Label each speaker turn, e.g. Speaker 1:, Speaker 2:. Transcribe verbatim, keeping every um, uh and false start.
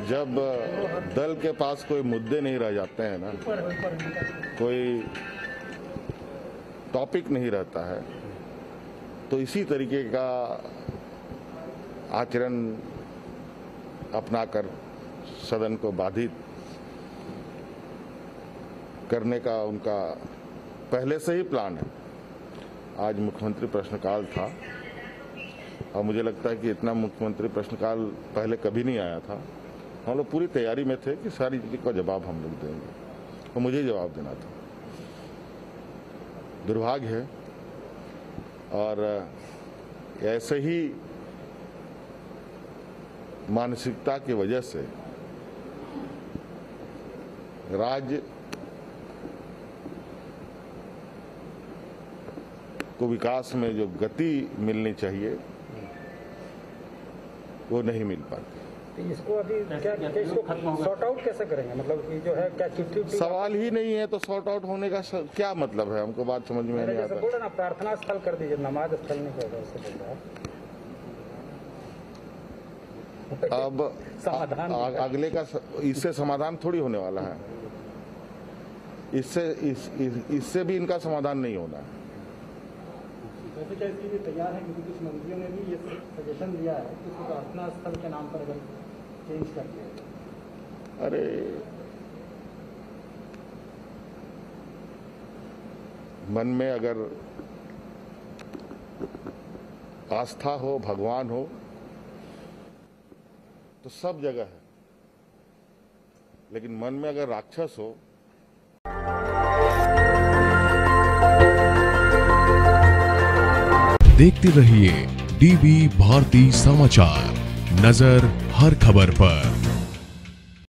Speaker 1: जब दल के पास कोई मुद्दे नहीं रह जाते हैं ना, कोई टॉपिक नहीं रहता है, तो इसी तरीके का आचरण अपनाकर सदन को बाधित करने का उनका पहले से ही प्लान है। आज मुख्यमंत्री प्रश्नकाल था और मुझे लगता है कि इतना मुख्यमंत्री प्रश्नकाल पहले कभी नहीं आया था। हम लोग पूरी तैयारी में थे कि सारी चीज़ का जवाब हम लोग देंगे और मुझे जवाब देना था। दुर्भाग्य है और ऐसे ही मानसिकता की वजह से राज्य को विकास में जो गति मिलनी चाहिए वो नहीं मिल पाती।
Speaker 2: तो इसको अभी क्या इसको सॉर्ट आउट कैसे करेंगे? मतलब ये जो है क्या चिट्ठी
Speaker 1: सवाल ही नहीं है तो सॉर्ट आउट होने का क्या मतलब है? हमको बात समझ में नहीं आता।
Speaker 2: बोल ना, प्रार्थना स्थल कर दीजिए, नमाज स्थल नहीं होगा, उससे बोल रहा है।
Speaker 1: अब समाधान अगले का इससे समाधान थोड़ी होने वाला है। इससे इस, इस, इससे भी इनका समाधान नहीं होना है।
Speaker 2: वैसे क्या इसके लिए तैयार है? क्योंकि कुछ मंत्रियों ने भी ये सजेशन दिया है कि उसको प्रार्थना स्थल के नाम पर अगर चेंज कर दिया।
Speaker 1: अरे मन में अगर आस्था हो, भगवान हो, तो सब जगह है, लेकिन मन में अगर राक्षस हो।
Speaker 3: देखते रहिए डीवी भारती समाचार, नजर हर खबर पर।